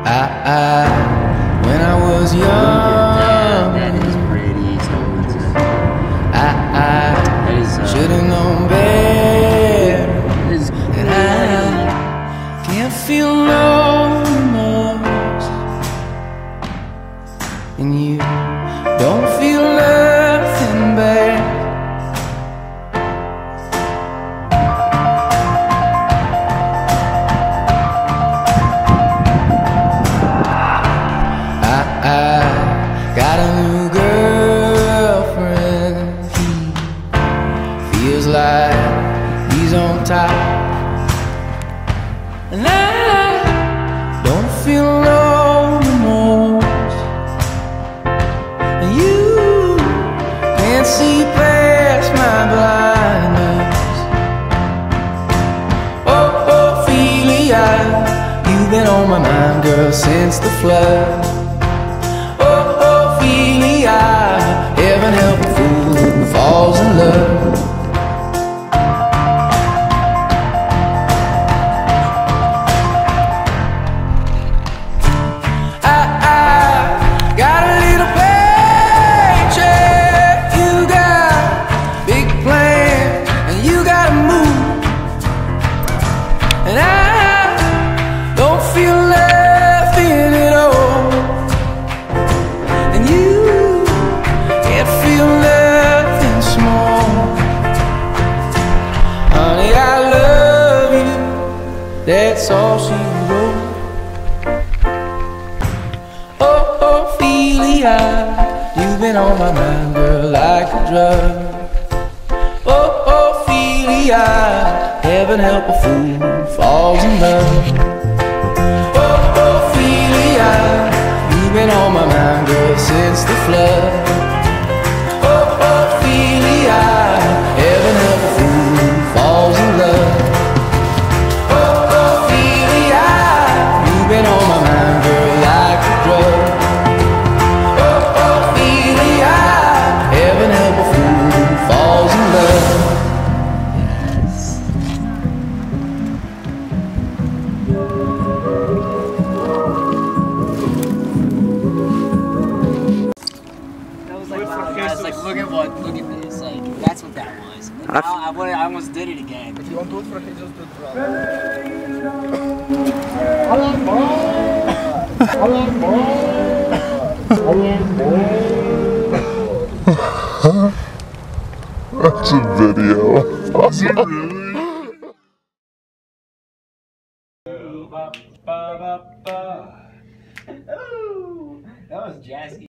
When I was young, that is pretty talented. I should've known better, and I can't feel no remorse, and you don't feel nothing bad. I got a new girlfriend. He feels like he's on top, and I don't feel no remorse. And you can't see past my blindness. Oh, ophelia, you've been on my mind, girl, since the flood. Heaven help a fool who falls in love. I got a little paycheck. You got big plans, and you gotta move, and I don't feel nothing at all. And you feel nothing small. Honey, I love you, that's all she wrote. Oh, ophelia, you've been on my mind, girl, like a drug. Oh, ophelia, heaven help a fool who falls in love. Oh, ophelia, you've been on my mind, girl, since the flood. Heaven help a fool who falls in love. Oh, ophelia, you've been on my mind, girl, like a drug. Oh, ophelia, heaven help a fool who falls in love. Yes. That was like, wow, guys, like, look at this, like, that's what that was. Like, I almost did it again. If you want to do it for Jesus, do it for us. That's a video. Is it really? That was jazzy.